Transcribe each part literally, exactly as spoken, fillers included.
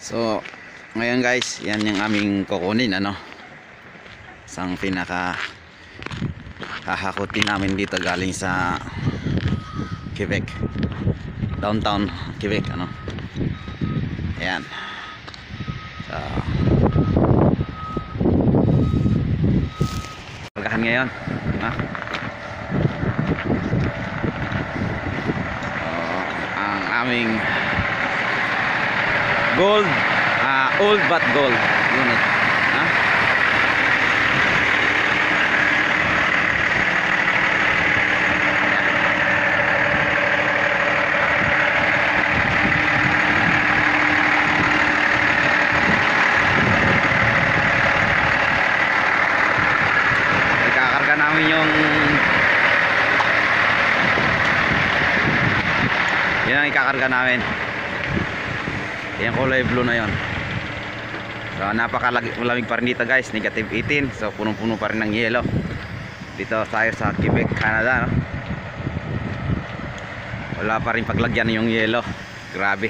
So ngayon guys, yan yung aming kukunin, ano, isang pinaka hahakutin namin dito galing sa Quebec, downtown Quebec, ano. Ayan. So pagkahan ngayon, ha? So, ang aming gold, uh, old but gold unit, ha? Ikakarga namin yung yan ang ikakarga namin. Yung kulay blue na yon. So napakalamig pa rin dito guys, negative eighteen. So punong-puno pa rin ng yelo dito tayo sa Quebec, Canada, no? Wala pa rin paglagyan yung yelo. Grabe,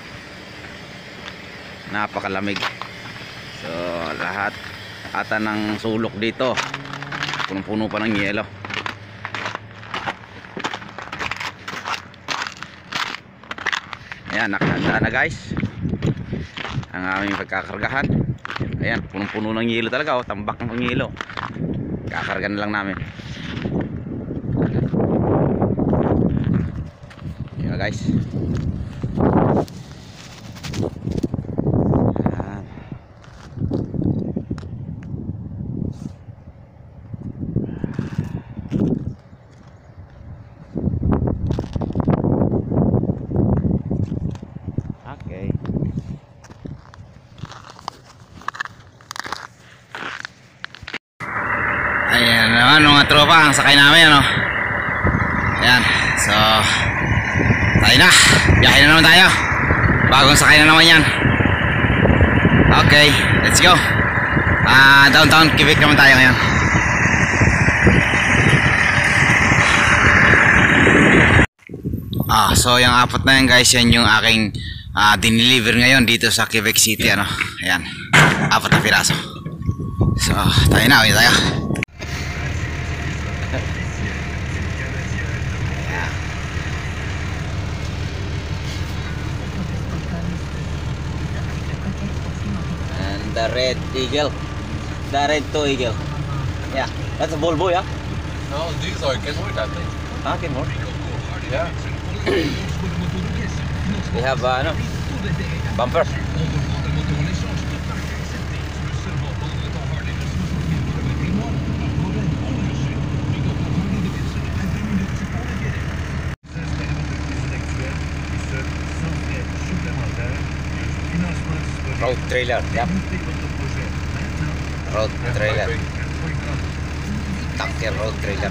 napakalamig. So lahat ata ng sulok dito punong-puno pa ng yelo. Ayan, nakahanda na guys ang aming pagkakargahan. Ayan, punong-puno ng yelo talaga, oh, tambak ng yelo. Kakarga na lang namin. Ayan guys. Ayan. Okay. Ayan naman mga tropa, ang sakay namin, ano. Ayan, so tayo na, biyahe na naman tayo. Bagong sakay na naman yan. Okay, let's go. uh, Downtown Quebec naman tayo ngayon. Ah, so yung apat na yan guys, yan yung aking uh, dineliver ngayon dito sa Quebec City, ano. Ayan, apat na piraso. So tayo na, uwi tayo. And the red eagle, the red two eagle. Yeah, that's a Volvo, yeah. No, these are Kenwood, I think. Ah, Kenwood. Yeah. We have uh, no bumper. Road trailer, yep. Road trailer. Tanker road trailer.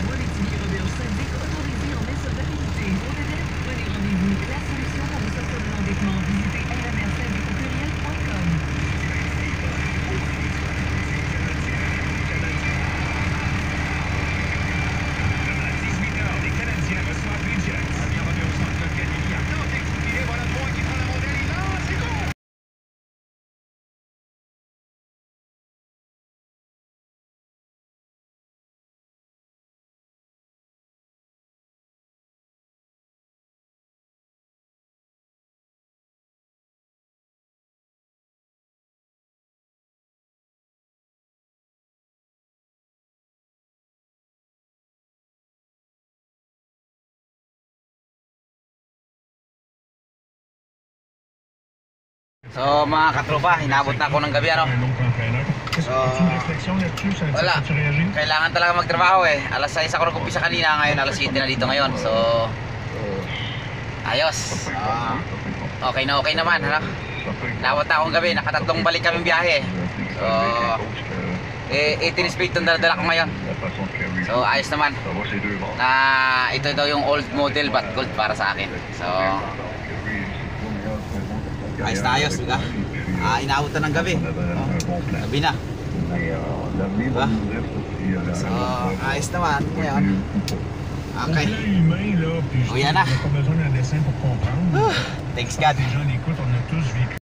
So mga katropa, hinabot na ako ng gabi, ano. So wala, kailangan talaga magtrabaho eh. Alas sais ako nag-umpisa kanina, ngayon alas siyete na dito ngayon. So ayos, uh, okay na okay naman, ano. Hinabot na akong gabi, nakatatlong balik kami biyahe. So eh, eighteen speed itong daladala ko ngayon. So ayos naman na ito daw yung old model but gold para sa akin. So ayos na ayos, diba? Ah, inaabutan ng gabi. Oh, gabi na. Diba? So, ayos naman. Ngayon. Okay. O yan na. Thanks God.